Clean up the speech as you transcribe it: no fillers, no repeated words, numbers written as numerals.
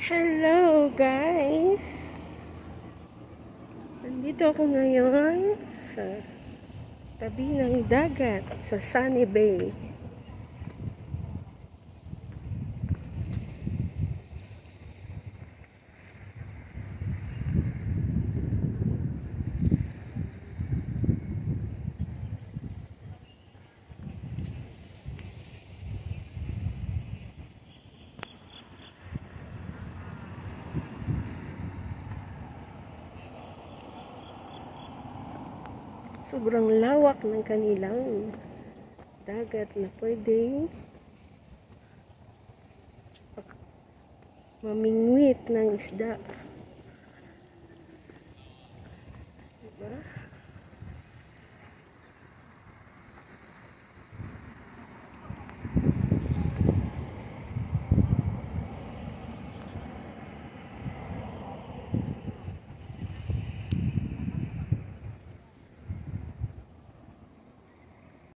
Hello guys! Nandito ako ngayon sa tabi ng dagat sa Sunny Bay. Sobrang lawak ng kanilang dagat na pwedeng mamingwit ng isda. Diba?